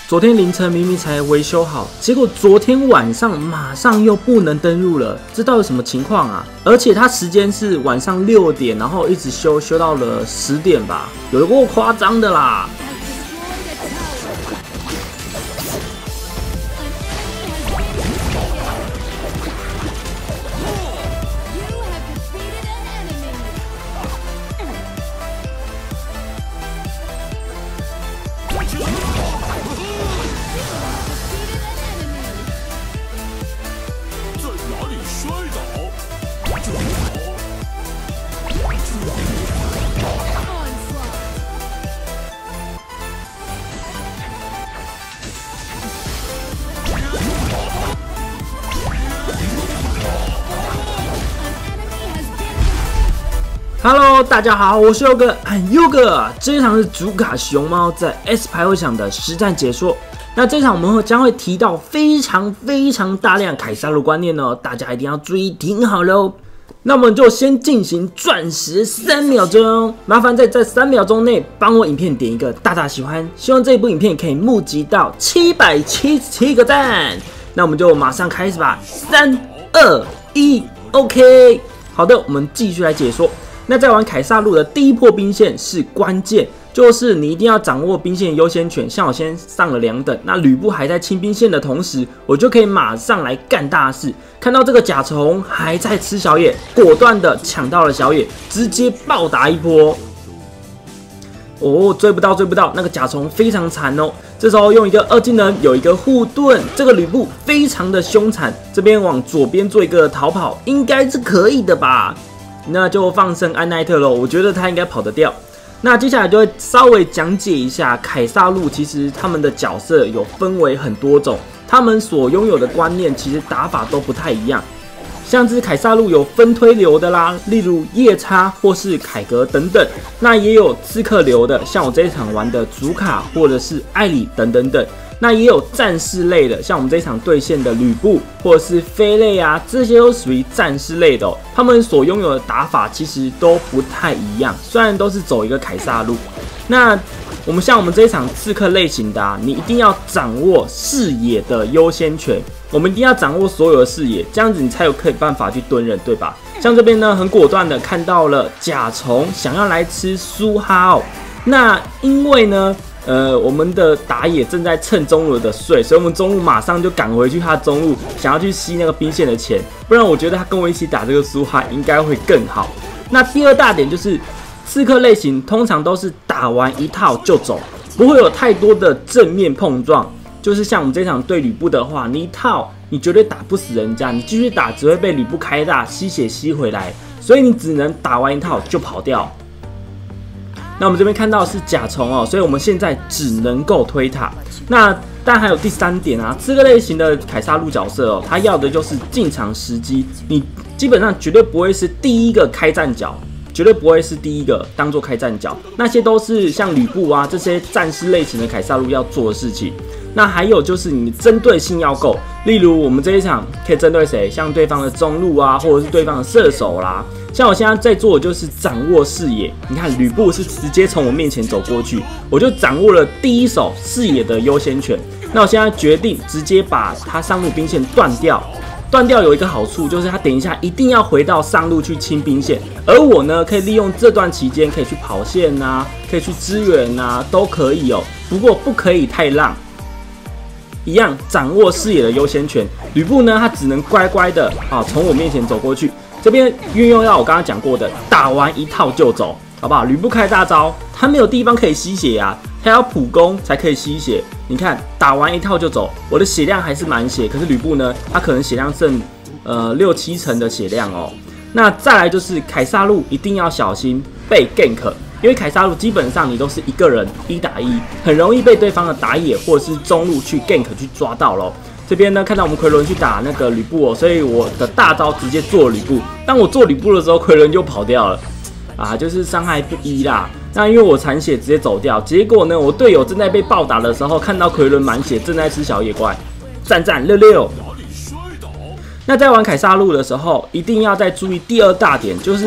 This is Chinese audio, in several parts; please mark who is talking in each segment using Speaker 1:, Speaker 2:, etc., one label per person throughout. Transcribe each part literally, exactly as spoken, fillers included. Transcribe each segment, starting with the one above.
Speaker 1: 昨天凌晨明明才维修好，结果昨天晚上马上又不能登入了，这到底什么情况啊？而且它时间是晚上六点，然后一直修修到了十点吧，有够夸张的啦！Hello， 大家好，我是优哥，俺优哥。这一场是主卡熊猫在 S 排位场的实战解说。那这场我们会将会提到非常非常大量凯撒路观念哦，大家一定要注意听好喽。那我们就先进行钻石三秒钟，麻烦在这三秒钟内帮我影片点一个大大喜欢，希望这一部影片可以募集到七百七十七个赞。那我们就马上开始吧，三二一 ，OK。好的，我们继续来解说。那在玩凯撒路的第一波兵线是关键，就是你一定要掌握兵线优先权。像我先上了两等，那吕布还在清兵线的同时，我就可以马上来干大事。看到这个甲虫还在吃小野，果断的抢到了小野，直接暴打一波。哦，追不到，追不到，那个甲虫非常惨哦。这时候用一个二技能，有一个护盾，这个吕布非常的凶残。这边往左边做一个逃跑，应该是可以的吧？那就放生安奈特喽，我觉得他应该跑得掉。那接下来就会稍微讲解一下凯撒路，其实他们的角色有分为很多种，他们所拥有的观念其实打法都不太一样。像是凯撒路有分推流的啦，例如夜叉或是凯格等等，那也有刺客流的，像我这一场玩的祖卡或者是艾里等等等。那也有战士类的，像我们这一场对线的吕布或者是飞类啊，这些都属于战士类的哦。他们所拥有的打法其实都不太一样，虽然都是走一个凯撒路。那我们像我们这一场刺客类型的啊，你一定要掌握视野的优先权，我们一定要掌握所有的视野，这样子你才有可以办法去蹲人，对吧？像这边呢，很果断的看到了甲虫想要来吃苏哈哦，那因为呢。呃，我们的打野正在趁中路的睡，所以我们中路马上就赶回去他中路，想要去吸那个兵线的钱，不然我觉得他跟我一起打这个苏哈应该会更好。那第二大点就是刺客类型通常都是打完一套就走，不会有太多的正面碰撞。就是像我们这场对吕布的话，你一套你绝对打不死人家，你继续打只会被吕布开大吸血吸回来，所以你只能打完一套就跑掉。那我们这边看到的是甲虫哦，所以我们现在只能够推塔。那当然还有第三点啊，这个类型的凯撒路角色哦，他要的就是进场时机，你基本上绝对不会是第一个开战角，绝对不会是第一个当做开战角，那些都是像吕布啊这些战士类型的凯撒路要做的事情。那还有就是你针对性要够，例如我们这一场可以针对谁，像对方的中路啊，或者是对方的射手啦。像我现在在做的就是掌握视野，你看吕布是直接从我面前走过去，我就掌握了第一手视野的优先权。那我现在决定直接把他上路兵线断掉。断掉有一个好处，就是他等一下一定要回到上路去清兵线，而我呢可以利用这段期间可以去跑线啊，可以去支援啊，都可以哦。不过不可以太浪。一样掌握视野的优先权，吕布呢，他只能乖乖的啊从我面前走过去。这边运用到我刚刚讲过的，打完一套就走，好不好？吕布开大招，他没有地方可以吸血啊，他要普攻才可以吸血。你看，打完一套就走，我的血量还是满血，可是吕布呢，他可能血量剩呃六七成的血量哦。那再来就是凯撒路一定要小心被 gank。因为凯撒路基本上你都是一个人一打一，很容易被对方的打野或者是中路去 gank 去抓到咯。这边呢看到我们奎伦去打那个吕布哦，所以我的大招直接做吕布。当我做吕布的时候，奎伦就跑掉了，啊，就是伤害不一啦。那因为我残血直接走掉，结果呢我队友正在被暴打的时候，看到奎伦满血正在吃小野怪，赞赞六六。那在玩凯撒路的时候，一定要再注意第二大点，就是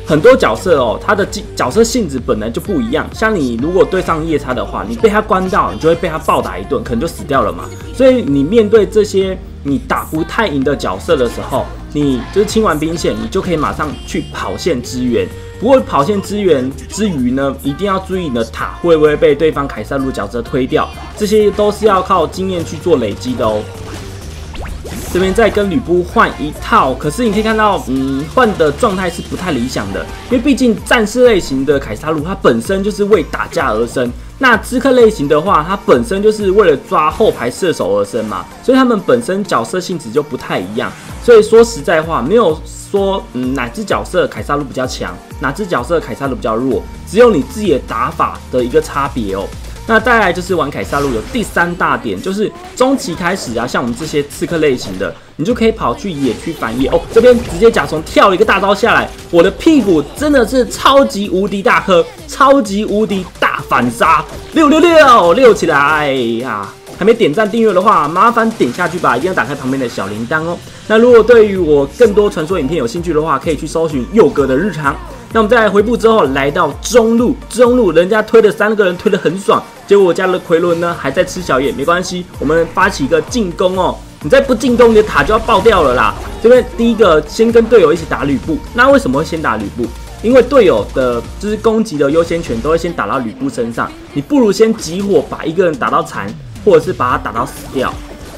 Speaker 1: 很多角色哦，他的角色性质本来就不一样。像你如果对上夜叉的话，你被他关到，你就会被他暴打一顿，可能就死掉了嘛。所以你面对这些你打不太赢的角色的时候，你就是清完兵线，你就可以马上去跑线支援。不过跑线支援之余呢，一定要注意你的塔会不会被对方凯撒路角色推掉，这些都是要靠经验去做累积的哦。这边再跟吕布换一套，可是你可以看到，嗯，换的状态是不太理想的，因为毕竟战士类型的凯撒路，它本身就是为打架而生。那刺客类型的话，它本身就是为了抓后排射手而生嘛，所以他们本身角色性质就不太一样。所以说实在话，没有说嗯哪只角色凯撒路比较强，哪只角色凯撒路比较弱，只有你自己的打法的一个差别哦。那再来就是玩凯撒路的第三大点，就是中期开始啊，像我们这些刺客类型的，你就可以跑去野区反野哦。这边直接甲虫跳了一个大招下来，我的屁股真的是超级无敌大颗，超级无敌大反杀，六六六六起来呀！还没点赞订阅的话，麻烦点下去吧，一定要打开旁边的小铃铛哦。那如果对于我更多传说影片有兴趣的话，可以去搜寻佑哥的日常。那我们在回部之后来到中路，中路人家推的三个人推得很爽，结果我家的奎伦呢还在吃小野，没关系，我们发起一个进攻哦。你再不进攻，你的塔就要爆掉了啦。这边第一个先跟队友一起打吕布，那为什么会先打吕布？因为队友的就是攻击的优先权都会先打到吕布身上，你不如先集火把一个人打到残，或者是把他打到死掉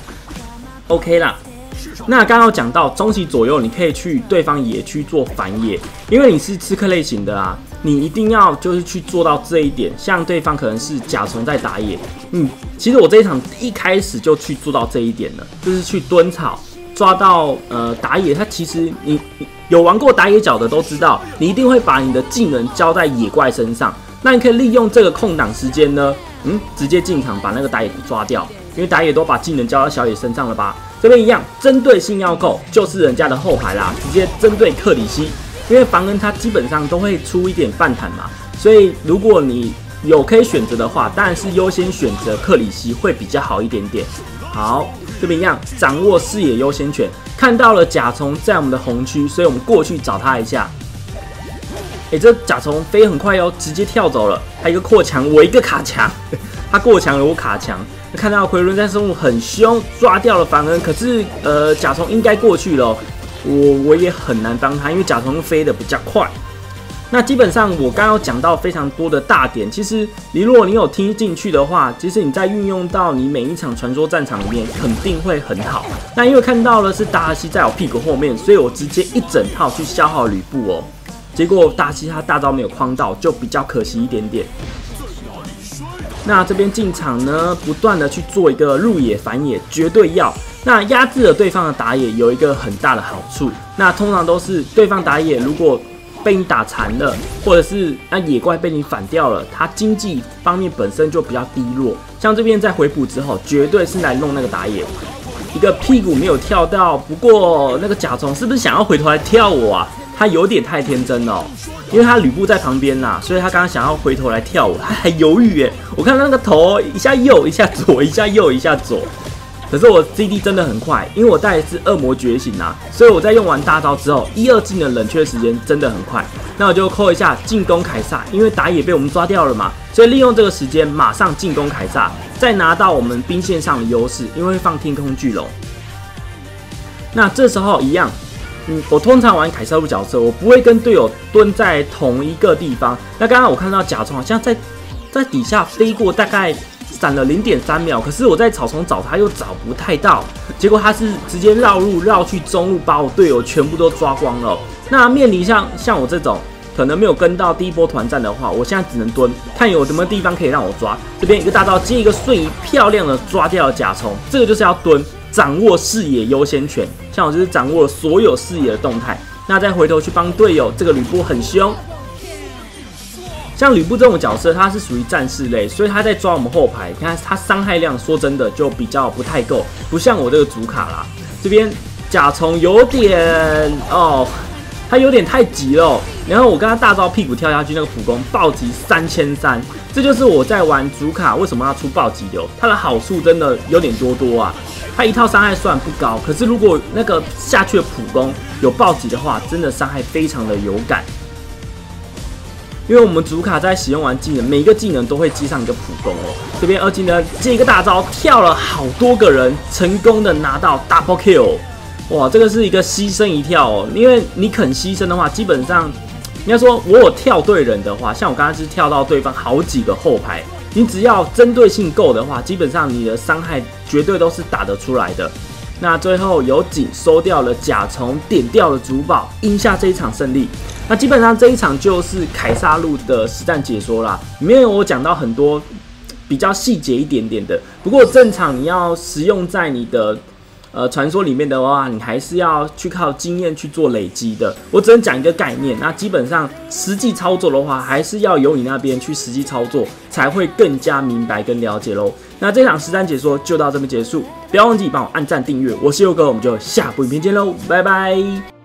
Speaker 1: ，OK 啦。那刚刚讲到中期左右，你可以去对方野区做反野，因为你是刺客类型的啊，你一定要就是去做到这一点。像对方可能是甲虫在打野，嗯，其实我这一场一开始就去做到这一点了，就是去蹲草抓到呃打野。他其实你有玩过打野角的都知道，你一定会把你的技能交在野怪身上。那你可以利用这个空档时间呢，嗯，直接进场把那个打野抓掉，因为打野都把技能交到小野身上了吧。这边一样，针对性要够，就是人家的后排啦，直接针对克里希，因为凡恩他基本上都会出一点半坦嘛，所以如果你有可以选择的话，当然是优先选择克里希会比较好一点点。好，这边一样，掌握视野优先权，看到了甲虫在我们的红区，所以我们过去找他一下。哎、欸，这甲虫飞很快哦，直接跳走了，还有一个扩墙，我一个卡墙，他过墙了，我卡墙。看到奎伦在生物很凶，抓掉了凡恩，可是呃甲虫应该过去了、哦，我我也很难帮他，因为甲虫飞得比较快。那基本上我刚刚有讲到非常多的大点，其实你如果你有听进去的话，其实你在运用到你每一场传说战场里面肯定会很好。那因为看到了是达尔西在我屁股后面，所以我直接一整套去消耗吕布哦，结果达尔西他大招没有框到，就比较可惜一点点。那这边进场呢，不断的去做一个入野反野，绝对要。那压制了对方的打野有一个很大的好处，那通常都是对方打野如果被你打残了，或者是那野怪被你反掉了，他经济方面本身就比较低落。像这边在回补之后，绝对是来弄那个打野，一个屁股没有跳到。不过那个甲虫是不是想要回头来跳我啊？他有点太天真了、哦，因为他吕布在旁边啦，所以他刚刚想要回头来跳我，他还犹豫耶。我看到那个头一下右一下左，一下右一下左。可是我 C D 真的很快，因为我带的是恶魔觉醒啊，所以我在用完大招之后，一二技能冷却时间真的很快。那我就扣一下进攻凯撒，因为打野被我们抓掉了嘛，所以利用这个时间马上进攻凯撒，再拿到我们兵线上的优势，因为会放天空巨龙。那这时候一样。嗯，我通常玩凯撒路角色，我不会跟队友蹲在同一个地方。那刚刚我看到甲虫好像在在底下飞过，大概闪了 零点三秒，可是我在草丛找他又找不太到，结果他是直接绕路绕去中路，把我队友全部都抓光了。那面临像像我这种可能没有跟到第一波团战的话，我现在只能蹲，看有什么地方可以让我抓。这边一个大招接一个瞬移，漂亮的抓掉了甲虫，这个就是要蹲。掌握视野优先权，像我就是掌握了所有视野的动态，那再回头去帮队友。这个吕布很凶，像吕布这种角色，他是属于战士类，所以他在抓我们后排，你看他伤害量说真的就比较不太够，不像我这个主卡啦。这边甲虫有点哦，他有点太急了、哦，然后我跟他大招屁股跳下去，那个普攻暴击三千三，这就是我在玩主卡为什么要出暴击流，它的好处真的有点多多啊。它一套伤害虽然不高，可是如果那个下去的普攻有暴击的话，真的伤害非常的有感。 因为我们主卡在使用完技能，每一个技能都会接上一个普攻哦。这边二技能接一个大招，跳了好多个人，成功的拿到 double kill。哇，这个是一个牺牲一跳哦，因为你肯牺牲的话，基本上应该说我有跳对人的话，像我刚刚是跳到对方好几个后排，你只要针对性够的话，基本上你的伤害绝对都是打得出来的。那最后有景收掉了甲虫，点掉了主堡，赢下这一场胜利。那基本上这一场就是凯撒路的实战解说啦，里面有我讲到很多比较细节一点点的。不过正常你要实用在你的呃传说里面的话，你还是要去靠经验去做累积的。我只能讲一个概念，那基本上实际操作的话，还是要由你那边去实际操作，才会更加明白跟了解咯。那这场实战解说就到这边结束，不要忘记帮我按赞订阅。我是佑哥，我们就下部影片见喽，拜拜。